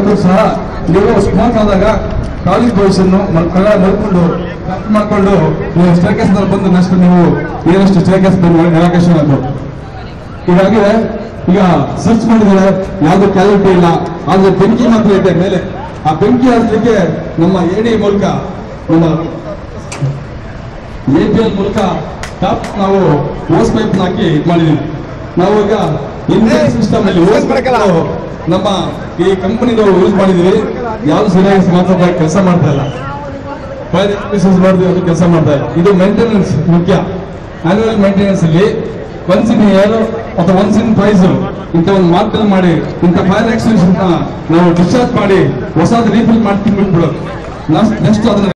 ಮಾಡಿದ್ರು ಸಹ ನೀವು ಸ್ಮೋಕ್ ಆದಾಗ ಕಾಲೇಜ್ ಬಾಯ್ಸ್ ಅನ್ನು ಮಲ್ಕೊಂಡು ಕಟ್ ಮಾಡ್ಕೊಂಡು ನೀವು ಸ್ಟೇರ್ಕೇಸ್ ಬಂದು ನೆಕ್ಸ್ಟ್ ನೀವು ಏನಷ್ಟು ಸ್ಟೇರ್ಕೇಸ್ ಬಂದು ನಿರಾಕರಿಸಿ ಆಗ್ಬೋದು. ಹೀಗಾಗಿ ಈಗ ಸರ್ಚ್ ಮಾಡಿದ್ರೆ ಯಾವ್ದು ಕ್ಯಾಲಿಟಿ ಇಲ್ಲ, ಆದ್ರೆ ಬೆಂಕಿ ಮಾತ್ರ ಇದೆ ಮೇಲೆ. ಆ ಬೆಂಕಿ ಹಚ್ಚಲಿಕ್ಕೆ ನಮ್ಮ ಎಡಿ ಮೂಲಕ ನಮ್ಮ APL ಮೂಲಕ ಟಾಪ್ ನಾವು ಹೋಸ್ ಪೈಪ್ ಹಾಕಿ ಮಾಡಿದೀವಿ. ನಾವು ಈಗ ಇಂಡಿಯನ್ ಸಿಸ್ಟಮ್ ಅಲ್ಲಿ ನಮ್ಮ ಈ ಕಂಪನಿದು ಯೂಸ್ ಮಾಡಿದೀವಿ. ಯಾವ್ದು ಸರಿಯಾಗಿ ಮಾತ್ರ ಕೆಲಸ ಮಾಡ್ತಾ ಇಲ್ಲ, ಫೈರ್ ಮಾಡಿದ್ವಿ ಅದು ಕೆಲಸ ಮಾಡ್ತಾ ಇಲ್ಲ. ಇದು ಮೇಂಟೆನೆನ್ಸ್ ಮುಖ್ಯ. ಆನ್ಯುವಲ್ ಮೇಂಟೆನೆನ್ಸ್ ಅಲ್ಲಿ ಒನ್ಸ್ ಇನ್ ಇಯರ್ ಅಥವಾ ಒನ್ಸ್ ಇನ್ ಪ್ರೈಸ್ ಇಂಥ ಒಂದು ಮಾರ್ಕ್ ಮಾಡಿ ಇಂಥ ಫೈರ್ ಎಕ್ಸ್ಟೆನ್ಷನ್ ನಾವು ಡಿಸ್ಚಾರ್ಜ್ ಮಾಡಿ ಹೊಸದು ರೀಫಿಲ್ ಮಾಡಿ ತಿನ್ಬಿಟ್ಬಿಡೋದು. ನೆಕ್ಸ್ಟ್ ಅದನ್ನ